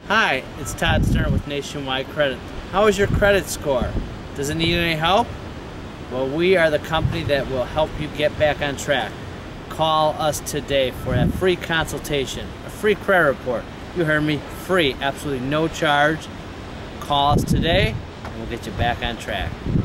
Hi, it's Todd Stern with Nationwide Credit. How is your credit score? Does it need any help? Well, we are the company that will help you get back on track. Call us today for a free consultation, a free credit report. You heard me, free, absolutely no charge. Call us today and we'll get you back on track.